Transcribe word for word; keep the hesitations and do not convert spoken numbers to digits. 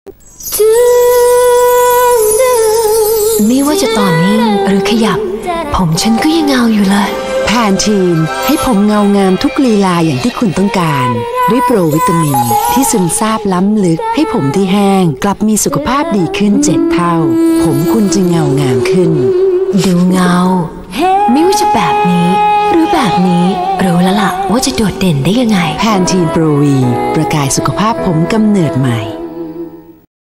ไม่ว่าจะตอนนิ่งหรือขยับผมฉันก็ยังเงาอยู่เลยแพนทีนให้ผมเงางามทุกลีลาอย่างที่คุณต้องการด้วยโปรวิตามินที่ซึมซาบล้ำลึกให้ผมที่แห้งกลับมีสุขภาพดีขึ้นเจ็ดเท่าผมคุณจึงเงางามขึ้นดูเงาไม่ว่าจะแบบนี้หรือแบบนี้รู้แล้วล่ะว่าจะโดดเด่นได้ยังไงแพนทีนโปรวีประกายสุขภาพผมกำเนิดใหม่